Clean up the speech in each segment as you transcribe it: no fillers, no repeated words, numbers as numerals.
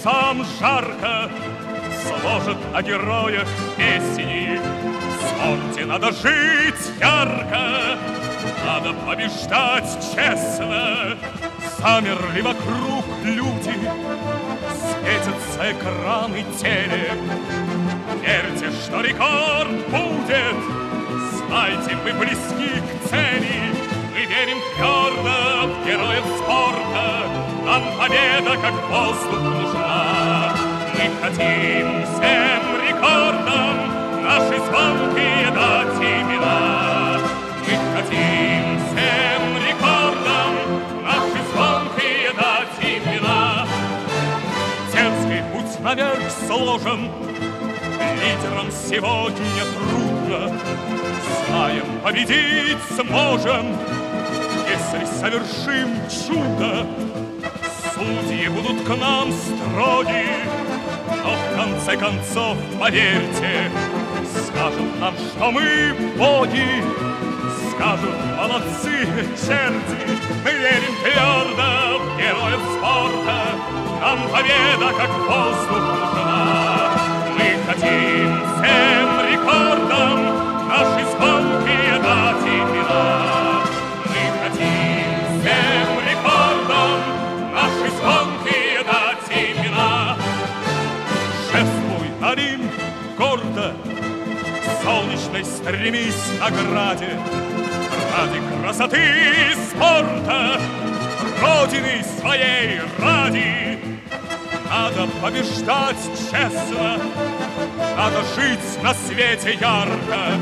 небесам жарко, сложат о героях песни. В спорте надо жить ярко, надо побеждать честно. Замерли вокруг люди, светятся экраны телек. Верьте, что рекорд будет, знайте, мы близки к цели. Мы верим твердо в героев спорта, нам победа как воздух нужна. Мы хотим всем рекордам наши звонкие дать имена. Мы хотим всем рекордам наши звонкие дать имена. Дерзкий путь наверх сложен, лидерам сегодня трудно. Знаем, победить сможем, если совершим чудо. Судьи будут к нам строги, но в конце концов, поверьте, скажут нам, что мы боги. Скажут, молодцы, черти, мы верим твердо в героев спорта. Нам победа как воздух нужна. Мы хотим всем рекордам наши звонкие дать имена. Мы хотим всем рекордам наши звонкие дать имена. Шествуй, Олимп, гордо, к солнечной стремись награде. Ради красоты спорта, Родины своей ради. Надо побеждать честно, надо жить на свете ярко.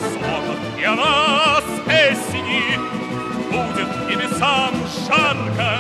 Сложат и о нас песни, будет небесам жарко.